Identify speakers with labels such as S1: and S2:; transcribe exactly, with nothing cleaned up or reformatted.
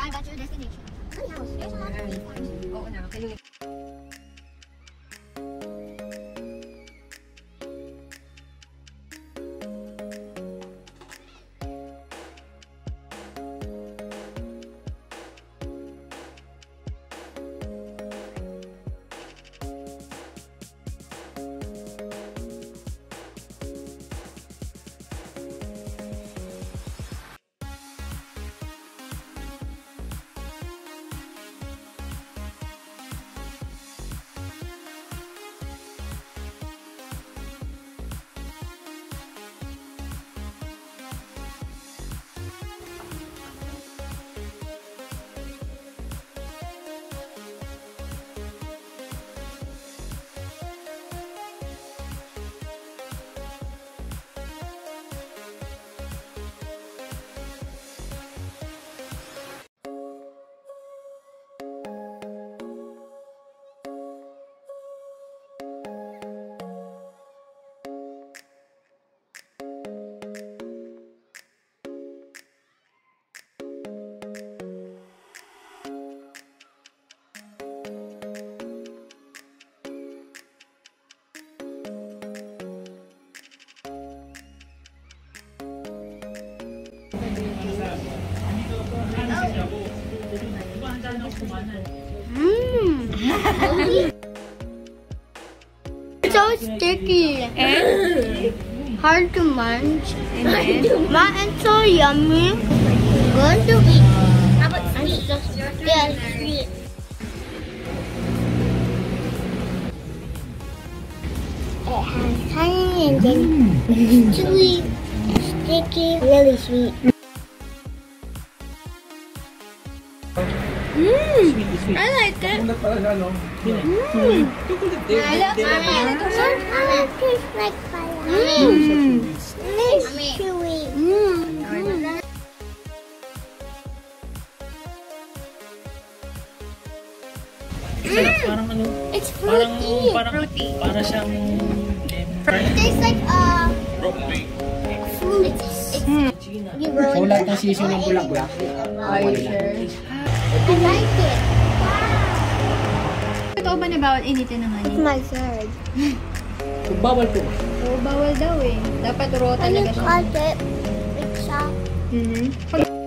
S1: arrive at your destination. There's a lot of these farms.
S2: Oo na, okay.
S1: Mmm. It's so sticky and hard to munch. Ma, it's so yummy. Good to eat. How about sweet? Yeah, sweet. It has honey and then chewy, sticky, really sweet. Mmm, I like it. Mmm. I love it. It tastes like fire. Mmm. It's chewy. Mmm.
S3: Parang ano?
S1: It's fruity.
S3: Parang, fruity. Para siyang
S1: It tastes like uh, fruit. It's, it's, mm.
S4: So, lahat ng seasoning bulak-bulak.
S1: Are you sure? I like it.
S2: Totoo ba na bawal initin ng honey?
S1: It's my third.
S4: So, bawal po.
S2: Oo, bawal daw eh. Dapat raw talaga siya.
S1: When you cut it, it's soft.
S2: Mm-hmm.